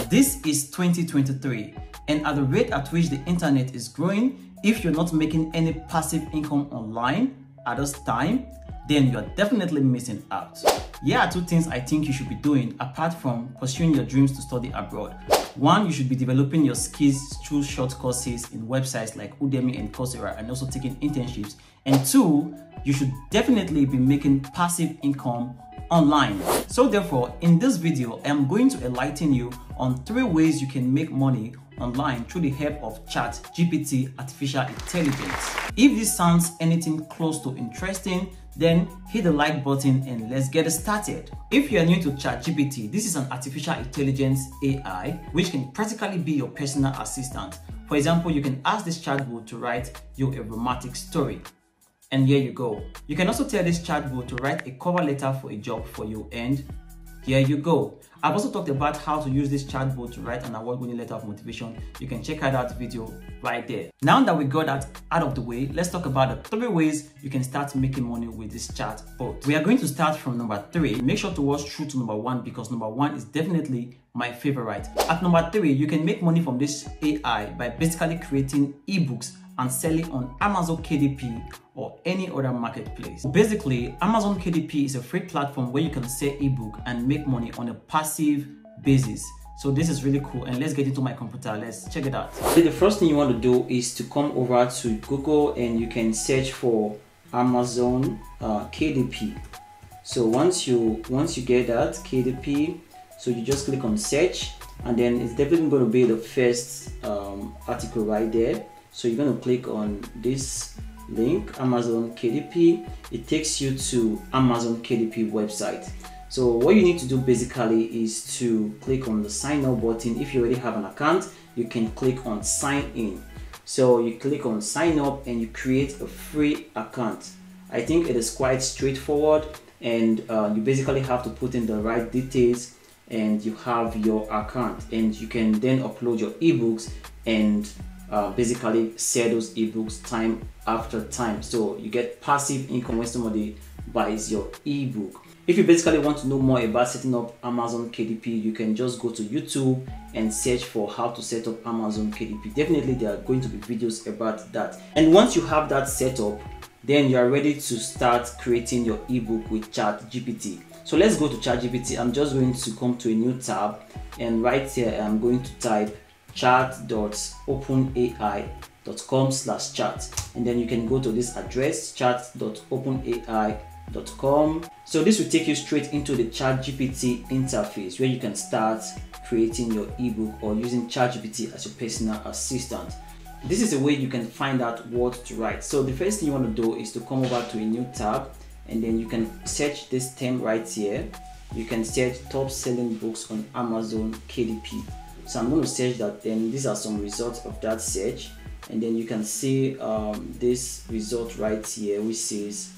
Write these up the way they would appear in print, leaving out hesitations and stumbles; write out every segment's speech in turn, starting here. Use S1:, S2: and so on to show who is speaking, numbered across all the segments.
S1: This is 2023, and at the rate at which the internet is growing, if you're not making any passive income online at this time, then you're definitely missing out. Here are two things I think you should be doing apart from pursuing your dreams to study abroad. One, you should be developing your skills through short courses in websites like Udemy and Coursera, and also taking internships. And two, you should definitely be making passive income online. So therefore, in this video, I am going to enlighten you on 3 ways you can make money online through the help of ChatGPT artificial intelligence. If this sounds anything close to interesting, then hit the like button and let's get started. If you are new to ChatGPT, this is an artificial intelligence AI which can practically be your personal assistant. For example, you can ask this chatbot to write you a romantic story. And here you go. You can also tell this chatbot to write a cover letter for a job for you, and here you go. I've also talked about how to use this chatbot to write an award-winning letter of motivation. You can check out that video right there. Now that we got that out of the way, let's talk about the 3 ways you can start making money with this chatbot. We are going to start from number 3. Make sure to watch through to number 1 because number 1 is definitely my favorite. At number 3, you can make money from this AI by basically creating ebooks and selling on Amazon KDP or any other marketplace. Basically, Amazon KDP is a free platform where you can sell ebook and make money on a passive basis. So this is really cool, and let's get into my computer. Let's check it out. So the first thing you want to do is to come over to Google and you can search for Amazon KDP. So once you get that KDP, so you just click on search, and then it's definitely going to be the first article right there. So you're going to click on this link, Amazon KDP. It takes you to Amazon KDP website. So what you need to do basically is to click on the sign up button. If you already have an account, you can click on sign in. So you click on sign up and you create a free account. I think it is quite straightforward, and you basically have to put in the right details and you have your account, and you can then upload your ebooks and basically sell those ebooks time after time. So you get passive income when somebody buys your ebook. If you basically want to know more about setting up Amazon KDP, you can just go to YouTube and search for how to set up Amazon KDP. Definitely there are going to be videos about that. And once you have that set up, then you are ready to start creating your ebook with ChatGPT. So let's go to ChatGPT. I'm just going to come to a new tab, and right here I'm going to type chat.openai.com/chat, and then you can go to this address, chat.openai.com. so this will take you straight into the ChatGPT interface where you can start creating your ebook or using ChatGPT as your personal assistant. This is a way you can find out what to write. So the first thing you want to do is to come over to a new tab, and then you can search this term right here. You can search top selling books on Amazon KDP. So I'm going to search that, then these are some results of that search, and then you can see this result right here which says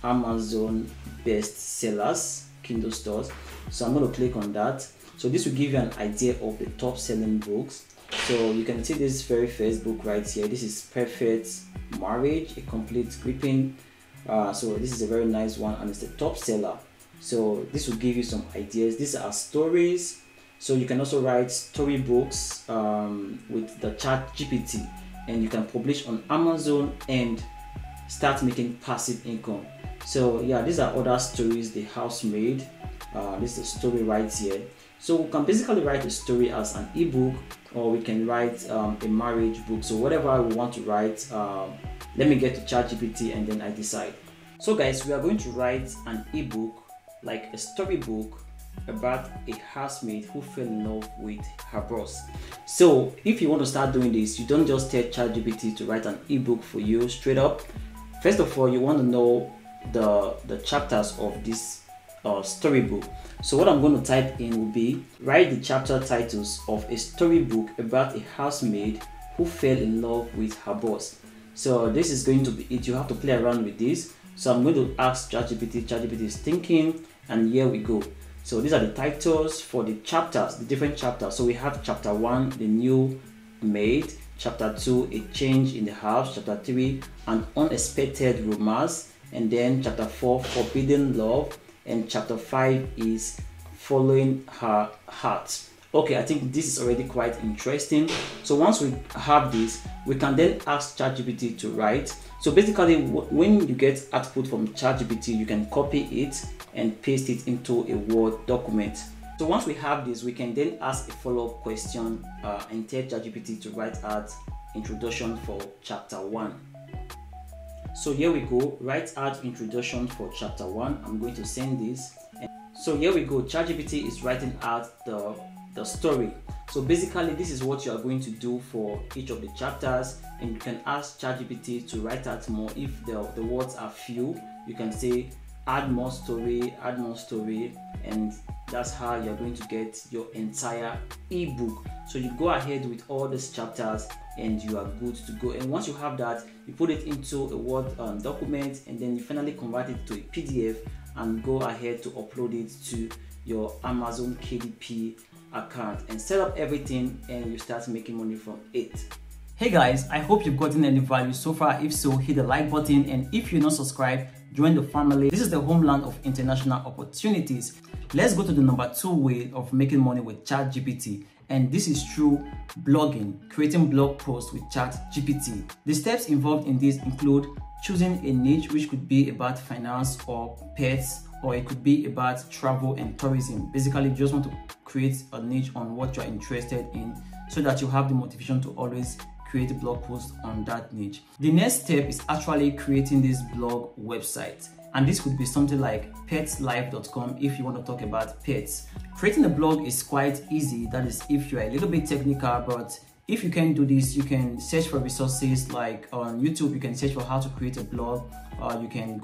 S1: Amazon bestsellers Kindle stores. So I'm going to click on that. So this will give you an idea of the top selling books. So you can see this very first book right here. This is Perfect Marriage, a complete gripping. So this is a very nice one, and it's the top seller. So this will give you some ideas. These are stories. So you can also write storybooks with the ChatGPT, and you can publish on Amazon and start making passive income. So yeah, these are other stories. The Housemaid, this is a story right here. So we can basically write a story as an ebook, or we can write a marriage book. So whatever we want to write, let me get to ChatGPT and then I decide. So guys, we are going to write an ebook, like a storybook, about a housemaid who fell in love with her boss. So if you want to start doing this, you don't just tell ChatGPT to write an ebook for you straight up. First of all, you want to know the chapters of this storybook. So what I'm going to type in will be, write the chapter titles of a storybook about a housemaid who fell in love with her boss. So this is going to be it. You have to play around with this. So I'm going to ask ChatGPT. ChatGPT is thinking, and here we go. So these are the titles for the chapters, the different chapters. So we have chapter 1, the new maid, chapter 2, a change in the house, chapter 3, an unexpected romance, and then chapter 4, forbidden love, and chapter 5 is following her heart. Okay, I think this is already quite interesting. So once we have this, we can then ask ChatGPT to write. So basically, when you get output from ChatGPT, you can copy it and paste it into a Word document. So once we have this, we can then ask a follow-up question and tell ChatGPT to write out introduction for chapter 1. So here we go, write out introduction for chapter 1. I'm going to send this. So here we go, ChatGPT is writing out the story. So basically, this is what you are going to do for each of the chapters, and you can ask ChatGPT to write out more. If the words are few, you can say add more story, and that's how you're going to get your entire ebook. So you go ahead with all these chapters and you are good to go. And once you have that, you put it into a Word document, and then you finally convert it to a PDF and go ahead to upload it to your Amazon KDP account and set up everything, and you start making money from it. Hey guys, I hope you've gotten any value so far. If so, hit the like button, and if you're not subscribed, join the family. This is the homeland of international opportunities. Let's go to the number 2 way of making money with ChatGPT, and this is through blogging, creating blog posts with ChatGPT. The steps involved in this include choosing a niche, which could be about finance or pets, or it could be about travel and tourism. Basically, you just want to create a niche on what you're interested in so that you have the motivation to always create a blog post on that niche. The next step is actually creating this blog website. And this could be something like petslife.com if you want to talk about pets. Creating a blog is quite easy. That is if you're a little bit technical, but if you can do this, you can search for resources like on YouTube. You can search for how to create a blog. You can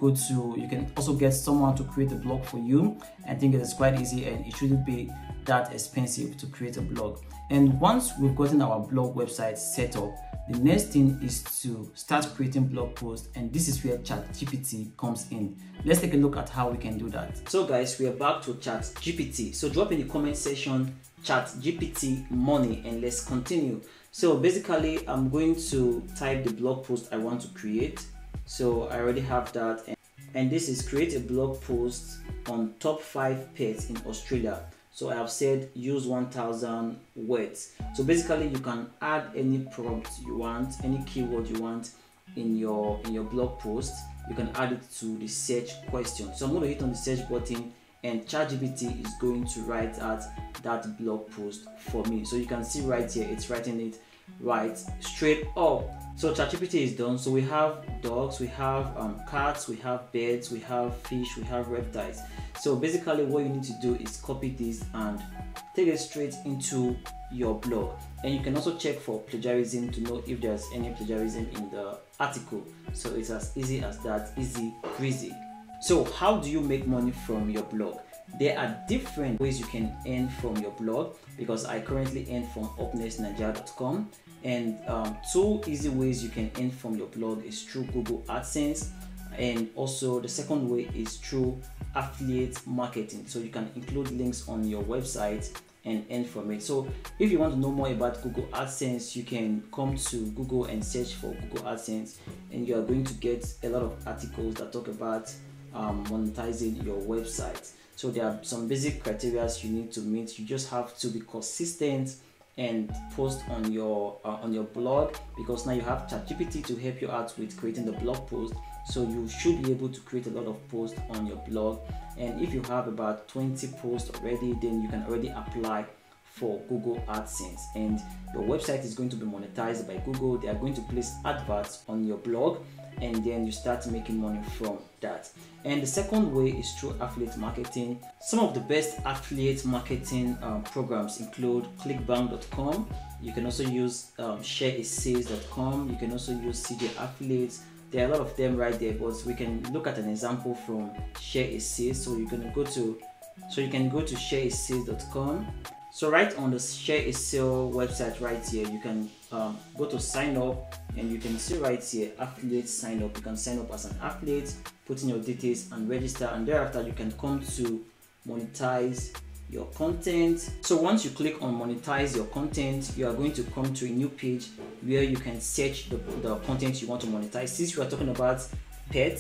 S1: also get someone to create a blog for you. I think it is quite easy, and it shouldn't be that expensive to create a blog. And once we've gotten our blog website set up, the next thing is to start creating blog posts, and this is where ChatGPT comes in. Let's take a look at how we can do that. So guys, we are back to ChatGPT. So drop in the comment section ChatGPT money, and let's continue. So basically, I'm going to type the blog post I want to create. So I already have that, and this is create a blog post on top 5 pets in Australia. So I have said use 1,000 words. So basically, you can add any prompt you want, any keyword you want in your blog post. You can add it to the search question. So I'm going to hit on the search button, and ChatGPT is going to write out that blog post for me. So you can see right here, it's writing it right straight up. So ChatGPT is done. So we have dogs, we have cats, we have birds, we have fish, we have reptiles. So basically, what you need to do is copy this and take it straight into your blog. And you can also check for plagiarism to know if there's any plagiarism in the article. So it's as easy as that, easy breezy. So how do you make money from your blog? There are different ways you can earn from your blog, because I currently earn from upnextnigeria.com. And 2 easy ways you can earn from your blog is through Google AdSense, and also the second way is through affiliate marketing. So you can include links on your website and earn from it. So if you want to know more about Google AdSense, you can come to Google and search for Google AdSense, and you are going to get a lot of articles that talk about monetizing your website. So there are some basic criteria you need to meet. You just have to be consistent and post on your blog, because now you have ChatGPT to help you out with creating the blog post. So you should be able to create a lot of posts on your blog, and if you have about 20 posts already, then you can already apply for Google AdSense, and your website is going to be monetized by Google. They are going to place adverts on your blog, and then you start making money from that. And the second way is through affiliate marketing. Some of the best affiliate marketing programs include clickbank.com. You can also use shareasales.com. You can also use CJ Affiliates. There are a lot of them right there, but we can look at an example from ShareASales. So you can go to shareasales.com. So right on the ShareASales website right here, you can go to sign up, and you can see right here affiliate sign up. You can sign up as an affiliate, put in your details and register, and thereafter you can come to monetize your content. So once you click on monetize your content, you are going to come to a new page where you can search the content you want to monetize. Since we are talking about pets,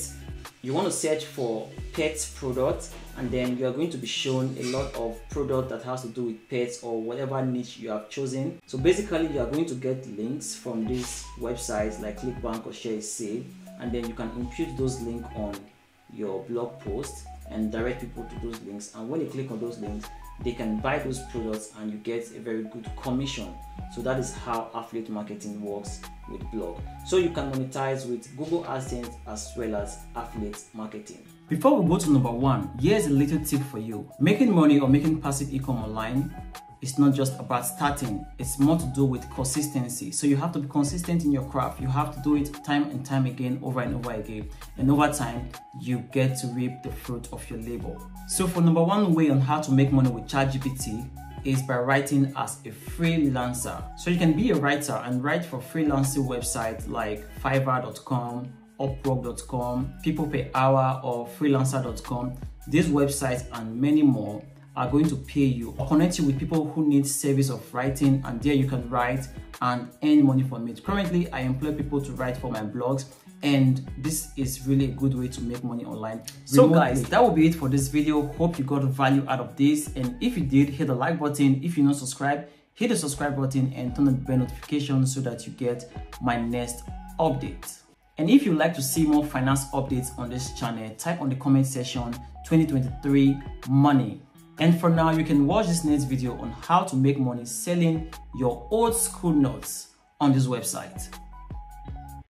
S1: You want to search for pets products, and then you are going to be shown a lot of product that has to do with pets or whatever niche you have chosen. So basically you are going to get links from these websites like ClickBank or ShareSale, and then you can impute those links on your blog post and direct people to those links, and when you click on those links, they can buy those products and you get a very good commission. So that is how affiliate marketing works with blog. So you can monetize with Google AdSense as well as affiliate marketing. Before we go to number 1, here's a little tip for you. Making money or making passive income online is not just about starting, it's more to do with consistency. So you have to be consistent in your craft. You have to do it time and time again, over and over again. And over time, you get to reap the fruit of your labor. So for number 1 way on how to make money with ChatGPT is by writing as a freelancer. So you can be a writer and write for freelancing websites like Fiverr.com, Upwork.com, People Per Hour, or Freelancer.com. These websites and many more are going to pay you or connect you with people who need service of writing, and there you can write and earn money from it. Currently, I employ people to write for my blogs, and this is really a good way to make money online. So guys, that will be it for this video. Hope you got value out of this, and if you did, hit the like button. If you're not subscribed, hit the subscribe button and turn on the bell notification so that you get my next update. And if you'd like to see more finance updates on this channel, type on the comment section 2023 money. And for now, you can watch this next video on how to make money selling your old school notes on this website.